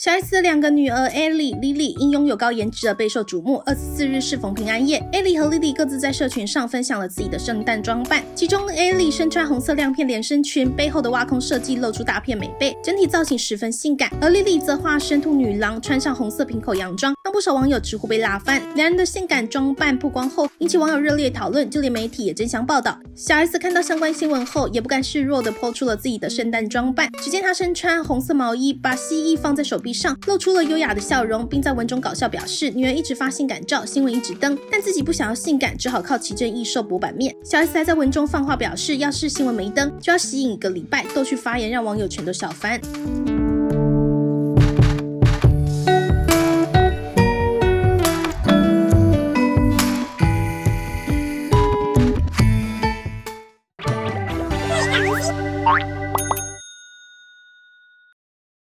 小 S 的2个女儿 Ellie、Lily 因拥有高颜值而备受瞩目。24日适逢平安夜 ，Ellie 和 Lily 各自在社群上分享了自己的圣诞装扮，其中 Ellie 身穿红色亮片连身裙，背后的挖空设计露出大片美背，整体造型十分性感。而 Lily 则化身兔女郎，穿上红色平口洋装，让不少网友直呼被辣翻。两人的性感装扮曝光后，引起网友热烈讨论，就连媒体也争相报道。小 S 看到相关新闻后，也不甘示弱地抛出了自己的圣诞装扮。只见她身穿红色毛衣，把蜥蜴放在手臂上，露出了优雅的笑容，并在文中搞笑表示，女儿一直发性感照，新闻一直登，但自己不想要性感，只好靠奇珍异兽博版面。小 S 还在文中放话表示，要是新闻没登，就要吸引1个礼拜，逗趣发言让网友全都笑翻。